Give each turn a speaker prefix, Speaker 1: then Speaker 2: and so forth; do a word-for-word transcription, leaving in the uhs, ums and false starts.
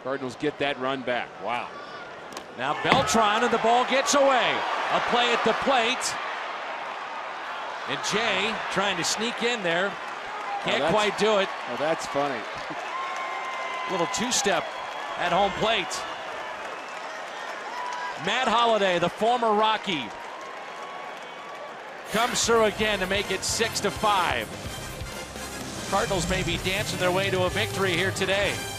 Speaker 1: Cardinals get that run back. Wow.
Speaker 2: Now Beltran, and the ball gets away. A play at the plate. And Jay trying to sneak in there. Can't
Speaker 1: oh,
Speaker 2: quite do it.
Speaker 1: Oh, that's funny.
Speaker 2: Little two-step at home plate. Matt Holliday, the former Rocky, comes through again to make it six to five. Cardinals may be dancing their way to a victory here today.